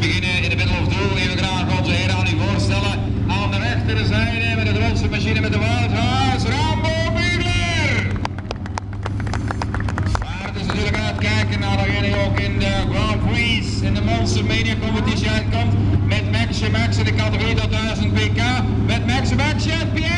beginnen in de middle of doel. Even graag onze heren aan u voorstellen. Aan de rechterzijde met de grootste machine met de Woudhuis, Rambo Bugler. Maar het is natuurlijk uitkijken naar degene ook in de Grand Prix in de Monster Mania competitie uitkomt. Met Maxje Max in de categorie tot 1000 pk. Met Maxje Max,